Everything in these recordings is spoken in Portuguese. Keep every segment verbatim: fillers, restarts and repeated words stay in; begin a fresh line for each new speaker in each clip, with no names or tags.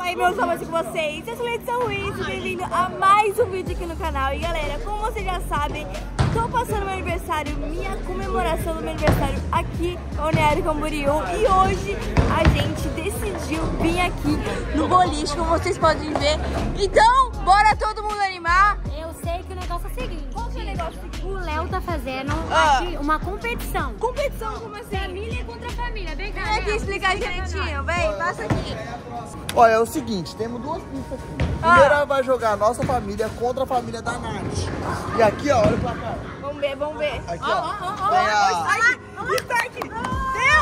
Oi, meus amores, com vocês? Eu sou Letícia Ruiz e bem-vindo a mais um vídeo aqui no canal. E galera, como vocês já sabem, tô passando meu aniversário, minha comemoração do meu aniversário aqui no Balneário Camboriú. E hoje a gente decidiu vir aqui no boliche, como vocês podem ver. Então, bora todo mundo animar.
Eu sei que o negócio é o seguinte.
Qual que é o negócio seguinte?
O Léo tá fazendo
Ah.
aqui uma competição.
Competição, como assim?
Família contra família. Vem cá,
Vem aqui
Léo.
explicar direitinho, vem, passa aqui.
Olha, é o seguinte, temos duas pistas aqui. Primeira vai jogar a nossa família contra a família da Nath. E aqui, ó, olha pra cá.
Vamos ver, vamos ver.
Aqui,
Ó,
ó.
ó, ó, ó,
Tem
ó,
a-
o Stark. Deu!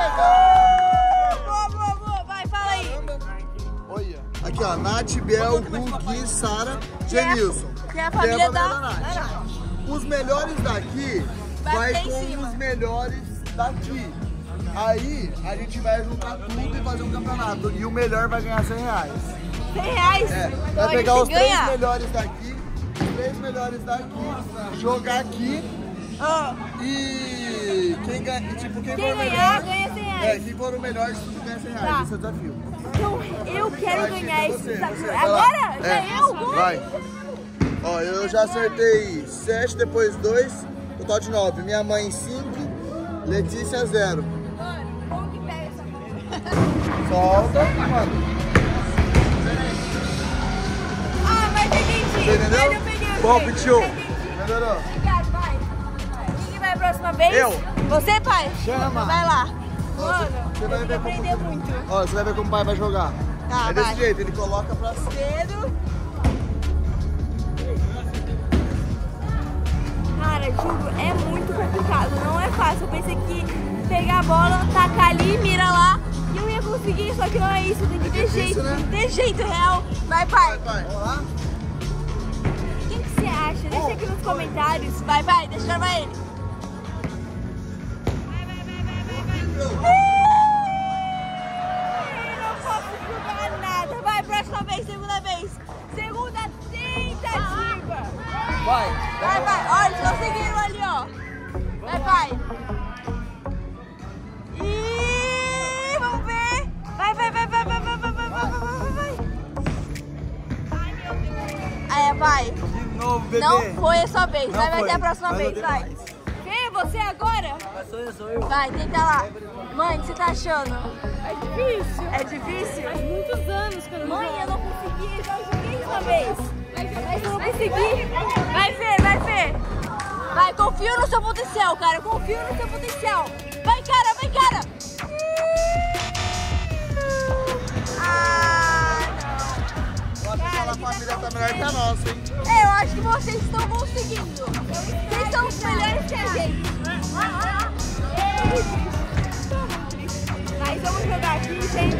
Boa, boa, boa, vai, fala aí.
Olha. Aqui, ó, Nath, Biel, Gu, Gui, Sara, Genilson.
Que é a
Tem
família da...
da Nath. Os melhores daqui
Vai
vai,
ficar em
com
cima.
os melhores daqui. Aí a gente vai juntar tudo e fazer um campeonato. E o melhor vai ganhar cem reais.
cem reais?
É,
Então
vai
a
pegar
gente
os três
ganha.
melhores daqui, os três melhores daqui, jogar aqui
Ó,
e quem ganha, tipo, quem,
Quem
for o
ganhar,
melhor,
ganha cem
é,
reais.
quem for o melhor, tudo ganha cem reais.
Tá.
Esse é o desafio.
Então eu quero
Vai,
ganhar
Chico,
esse
você,
desafio.
você, vai lá.
Agora? Já
É,
eu?
vai. Ó, eu já acertei sete, depois dois, total de nove. Minha mãe cinco, Letícia zero.
Mano, como que pega essa mão?
Solta, mano.
Ah, mas entendi.
Você entendeu?
Mas eu peguei o
Bom,
jeito.
pitiu.
Entendi.
Melhorou?
Obrigado, vai. Quem que vai a próxima vez?
Eu.
Você, pai?
Chama.
Vai lá.
Ó,
Mano,
você
eu
vai
tenho que
ver como-
aprender muito.
Ó, você vai ver como o pai vai jogar.
Tá,
é desse
vai.
jeito, ele coloca pra cima.
Dedo. Cara, juro, é muito complicado, não é fácil. Eu pensei que pegar a bola, tacar ali, mira lá, e eu ia conseguir, só que não é isso, tem que ter
difícil,
jeito,
né?
tem que ter jeito real. Vai, pai.
Vai, pai. Vamos lá?
Quem que você acha? Deixa aqui nos comentários. Vai, vai, deixa eu chamar ele. Vai, vai, vai, vai, vai, vai. Ih, não posso jogar nada. Vai, próxima vez, segunda vez. Segunda tentativa.
Vai.
Vai, vai. Olha, eles conseguiram ali, ó. Vai, pai. Ih, vamos ver. Vai, vai, vai, vai, vai, vai, vai, vai, vai, vai, vai, vai. Ai, meu Deus. Aí, vai.
De novo, bebê.
Não foi a sua vez.
Não
Vai, vai
foi.
ter a próxima
Mas eu
vez,
dei
vai.
mais.
Vem, você agora?
Sou eu, sou eu.
Vai, tenta lá. Mãe, o que você tá achando?
É difícil.
É difícil?
Faz muitos anos que eu não
Mãe,
jogo.
eu não consegui, eu já joguei uma vez. Mas eu não consegui. Vai ver, vai ver. Vai, confio no seu potencial, cara. Confio no seu potencial. Vai, cara, vai, cara. Ah,
Eu acho que aquela família tá melhor que a nossa, hein?
não. É, eu acho que vocês estão conseguindo. Vocês são os melhores que a gente. Mas vamos jogar aqui, gente.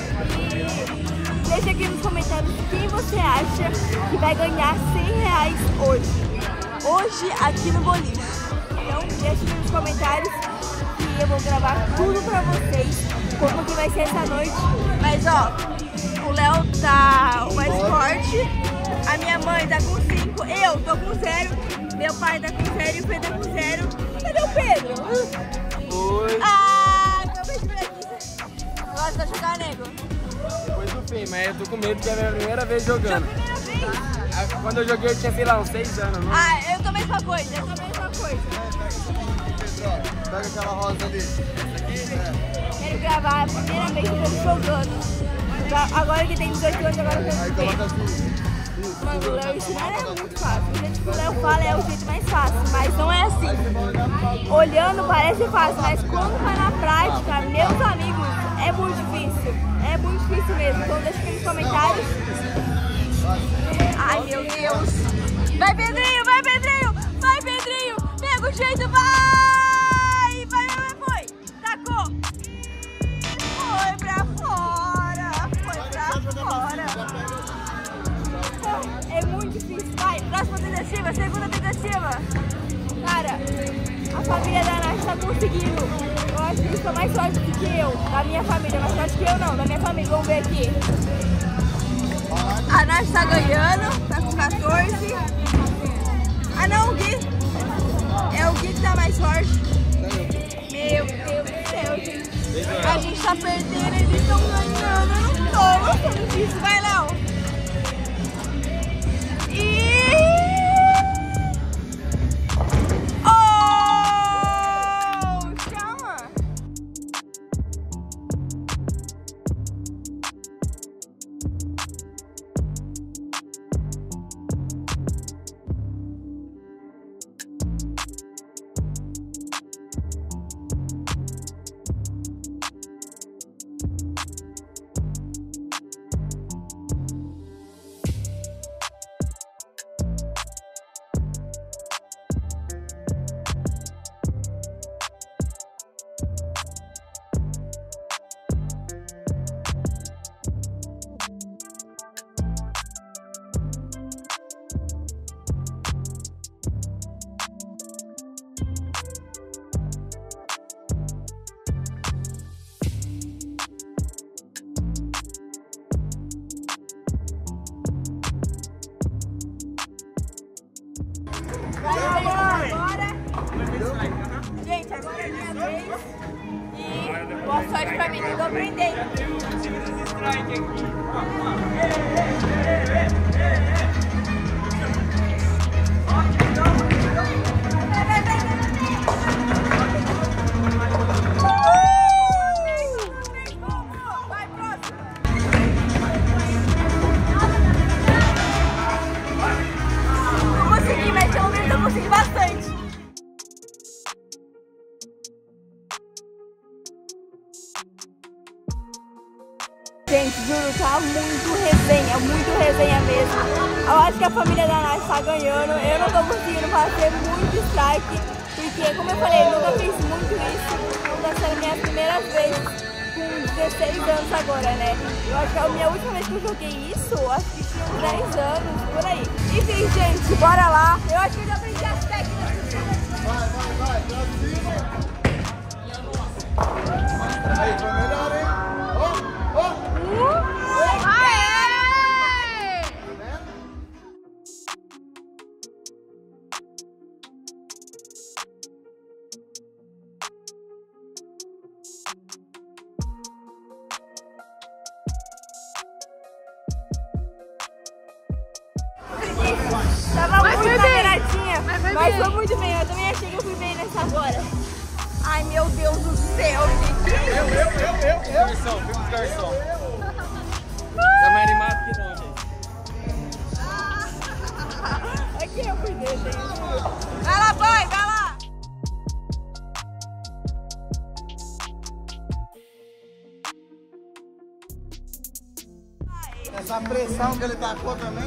E deixa aqui nos comentários quem você acha que vai ganhar cem reais hoje. Hoje aqui no boliche. Então deixa aqui nos comentários que eu vou gravar tudo pra vocês. Como que vai ser essa noite. Mas ó, o Léo tá o mais forte. A minha mãe tá com cinco. Eu tô com zero. Meu pai tá com zero e o Pedro tá com zero. Cadê o Pedro?
Oi.
Ah, acabei de ver aqui. Agora você vai jogar, nego.
Depois do fim, mas eu tô com medo porque é a minha primeira vez jogando.
Primeira vez.
Ah, Quando eu joguei eu tinha, sei lá, uns seis anos, não?
Ah, eu tô a mesma coisa, eu tô a mesma coisa.
Pedro, pega aquela rosa ali.
Quero gravar a primeira vez que eu tô jogando. Agora que tem dezoito anos, agora eu
Aí
quero
coloca
ver.
assim. Isso.
Mano, o Léo ensinar é muito fácil. O jeito que o Léo fala é o jeito mais fácil, mas não é assim. Olhando parece fácil, mas quando vai na prática, meus amigos, é muito difícil. É muito difícil mesmo. Então deixa aqui nos comentários. Ai, meu Deus. Vai, Pedrinho, vai, Pedrinho. Vai, Pedrinho. Pega o jeito, vai. Vai, vai, vai, foi. Tacou. Foi pra fora. Foi pra fora. É muito difícil. Vai, próxima tentativa, segunda tentativa. Cara, a família da Nath tá conseguindo. Eu acho que eles estão mais fortes do que eu. Da minha família, mais forte que eu não. Da minha família, vamos ver aqui. A Nath tá ganhando, tá com quatorze. Ah não, o Gui. É o Gui que tá mais forte. Meu Deus do céu, gente. A gente tá perdendo, eles estão ganhando. Eu não tô gostando de Isso, vai, Léo. E... Oh! Chama! Agora, gente, agora é minha vez e boa sorte pra mim, que eu tô aprendendo. Vai, próximo. Não consegui, mas pelo menos eu consegui bastante. Gente, juro, tá muito resenha, muito resenha mesmo. Eu acho que a família da Nath tá ganhando. Eu não tô conseguindo fazer muito strike, porque, como eu falei, eu nunca fiz muito isso. Então tá sendo minhas primeiras vezes com dezesseis anos agora, né? Eu acho que a minha última vez que eu joguei isso, eu acho que tinha uns dez anos, por aí. Enfim, gente, bora lá. Eu acho que eu já aprendi as técnicas.
Vai, vai, vai, pra cima. Aí, foi melhor, hein? Ó, ó.
Aê! Tava muito carreiradinha, mas, mas foi muito bem. Eu também achei que eu fui bem nessa agora. Ai, meu Deus do céu, gente.
Eu, eu, eu, eu, eu.
Garçom, fica os garçom. Tá mais animado que não, gente.
Aqui eu fui dele, gente. Vai lá, boy, vai lá.
Essa pressão que ele tacou também.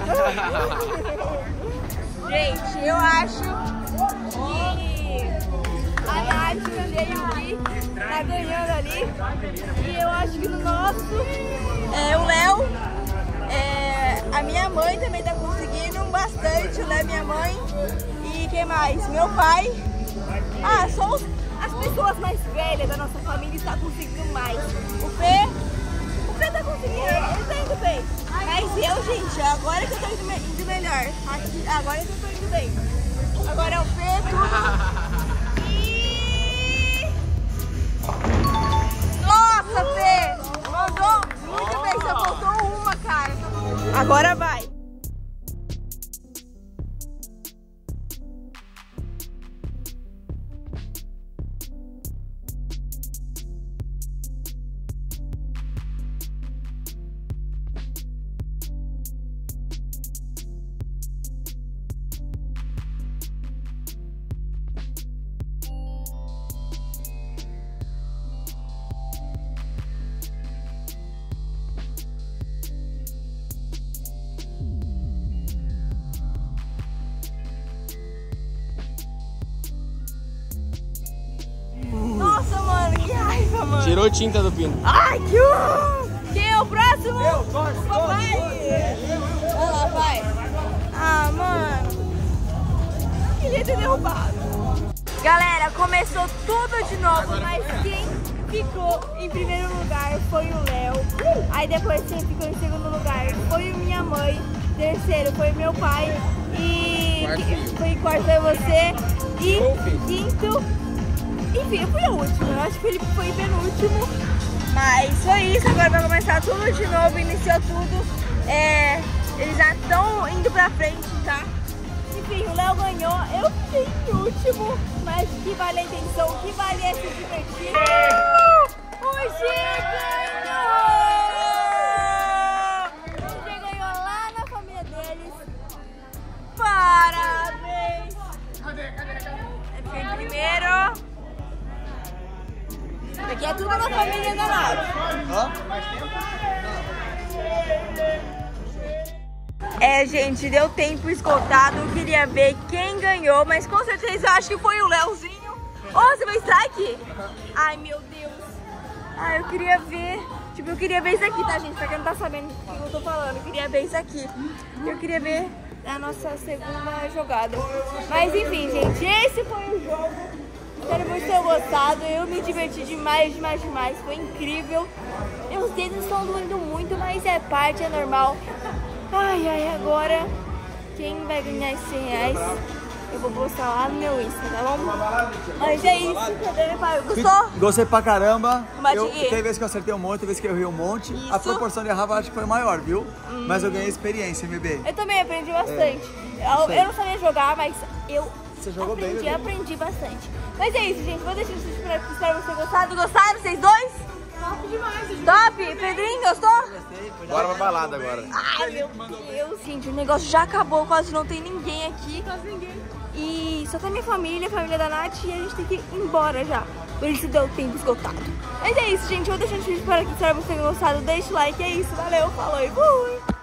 Gente, eu acho que a Nath veio ali, tá ganhando ali. E eu acho que no nosso, é, o Léo, é, a minha mãe também tá conseguindo bastante, o Léo, minha mãe. E quem mais? Meu pai. Ah, só os, as pessoas mais velhas da nossa família estão conseguindo mais. O Fê, o Fê tá conseguindo, ele tá indo bem. Mas eu, gente, agora que eu tô indo, me indo melhor. Aqui, agora que eu tô indo bem. Agora é o Fê, tudo. E... Nossa, Fê! Mandou muito bem, só faltou uma, cara. Agora vai.
Tirou tinta do pino.
Ai, que uh! Quem é o próximo?
Eu, corre,
Papai! Olha lá, vai. Ah, mano. Eu queria ter derrubado. Galera, começou tudo de novo, mas quem ficou em primeiro lugar foi o Léo. Aí depois quem ficou em segundo lugar foi minha mãe. Terceiro foi meu pai. E
Quarto.
foi quarto foi você. E quinto... Enfim, eu fui a última. Eu acho que o Felipe foi penúltimo. Mas foi isso, agora vai começar tudo de novo, iniciou tudo. É, eles já estão indo pra frente, tá? Enfim, o Léo ganhou, eu fiquei em último, mas que vale a intenção, que vale é se divertir. Uh! O G ganhou! O G ganhou lá na família deles. Parabéns! Eu fiquei em primeiro. Aqui é tudo na família da Nath.
Hã?
É, gente, deu tempo esgotado. Eu queria ver quem ganhou, mas com certeza eu acho que foi o Léozinho. Ô, oh, você vai strike? Ai, meu Deus. Ai, eu queria ver. Tipo, eu queria ver isso aqui, tá, gente? Pra quem não tá sabendo o que eu tô falando, eu queria ver isso aqui. Eu queria ver a nossa segunda jogada. Mas enfim, gente, esse foi o jogo. Espero que vocês tenham gostado. Eu me diverti demais, demais, demais. Foi incrível. Meus dedos estão doendo muito, mas é parte, é normal. Ai, ai, agora quem vai ganhar esses cem reais eu vou postar lá no meu Insta, tá bom? Mas é isso, cadê, pai? Gostou?
Gostei pra caramba.
Eu,
tem vezes que eu acertei um monte, tem vezes que eu errei um monte.
Isso.
A proporção de errar acho que foi maior, viu? Hum. Mas eu ganhei experiência, bebê.
Eu também aprendi bastante. É. Eu, eu não sabia jogar, mas eu
Você jogou
aprendi,
bem,
aprendi bastante. Mas é isso, gente. Vou deixar vocês por aqui. Espero que vocês gostado. Gostaram, vocês dois?
Top demais.
Top! Pedrinho, gostou?
Bora pra balada agora.
Ai, meu Deus, gente, o negócio já acabou, quase não tem ninguém aqui.
Quase ninguém.
E só tá minha família, a família da Nath, e a gente tem que ir embora já. Por isso deu tempo esgotado. Mas é isso, gente, eu vou deixar vocês por aqui. Espero que vocês tenham gostado. Deixa o like, é isso, valeu, falou e fui!